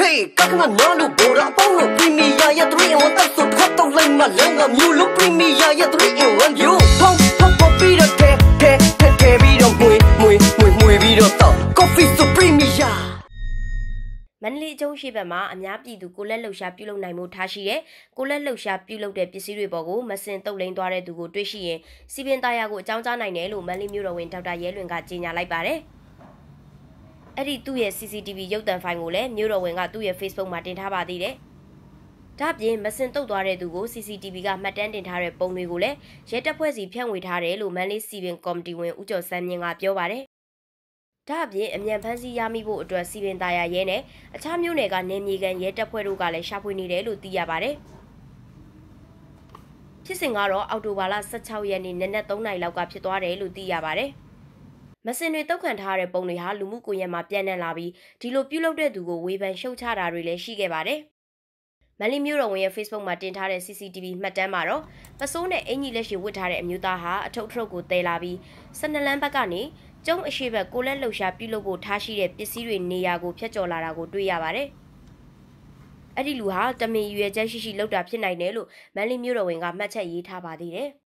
Hey, kakna nalu bora paulo premier ya 3 in 1 tak so phat tong lai ma langa myu lo premier ya 3 in 1 yo pop pop pop bi do te bi do mui bi do ta coffee so premier မန္တလေးအကျုံးရှိဘက်မှာအများပြည်သူကိုလက်လှုပ်ရှားပြုလုပ်နိုင်မှုထားရှိတဲ့ကိုလက်လှုပ်ရှားပြုလုပ်တဲ့ပစ္စည်းတွေပေါ်ကိုမစင်တုပ်လိန်သွားတဲ့သူကိုတွေ့ရှိရင်စီပင်သားရကိုအကြောင်းကြားနိုင်တယ်လို့မန္တလေးမြို့တော်ဝင်ဒေါက်တာရဲလွင်ကကြေညာလိုက်ပါတယ်။အဲ့ဒီသူ့ရဲ့ CCTV ရုပ်သံဖိုင်ကိုလည်းမြို့တော်ဝင်ကသူ့ရဲ့ Facebook မှာတင်ထားပါသေးတယ်။ဒါ့အပြင်မစင်တုပ်သွားတဲ့သူကို CCTV ကမှတ်တမ်းတင်ထားတဲ့ပုံတွေကိုလည်းရဲတပ်ဖွဲ့စီဖြန့်ဝေထားတယ်လို့မန္တလေးစီပင်ကော်မတီဝင်ဦးကျော်စန်းမြင့်ကပြောပါတယ်။ဒါ့အပြင်အမြန်ဖမ်းဆီးရမိဖို့အတွက်စီပင်သားရရဲနဲ့အခြားမြို့နယ်ကနေမြေကန်ရဲတပ်ဖွဲ့တို့ကလည်းရှာဖွေနေတယ်လို့သိရပါတယ်။ဖြစ်စဉ်ကတော့အောက်တိုဘာလ16ရက်နေ့နနက်3 နာရီလောက်ကဖြစ်သွားတယ်လို့သိရပါတယ်။မစင်တွေတောက်ခံထားတဲ့ပုံတွေဟာလူမှုကွန်ရက်မှာပြန့်နှံ့လာပြီးဒီလိုပြုလုပ်တဲ့သူကိုဝေဖန်ရှုတ်ချတာတွေလည်းရှိခဲ့ပါတယ်။မန္တလေးမြို့တော်ဝင်ရဲ့ Facebook မှာတင်ထားတဲ့ CCTV မှတ်တမ်းမှာတော့ပစိုးနဲ့အင်ကြီးလက်ရှိဝတ်ထားတဲ့အမျိုးသားဟာအထုပ်ကိုတဲလာပြီး12လမ်းဘက်ကနေကျုံအရှိဘက်ကိုလက်လှုပ်ရှားပြုလုပ်ဖို့ထားရှိတဲ့ပစ္စည်းတွေနေရာကိုဖျက်ကျော်လာတာကိုတွေ့ရပါတယ်။အဲ့ဒီလူဟာတမင်ရွယ်ချက်ရှိရှိလောက်တာဖြစ်နိုင်တယ်လို့မန္တလေးမြို့တော်ဝင်ကမှတ်ချက်ရေးထားပါသေးတယ်။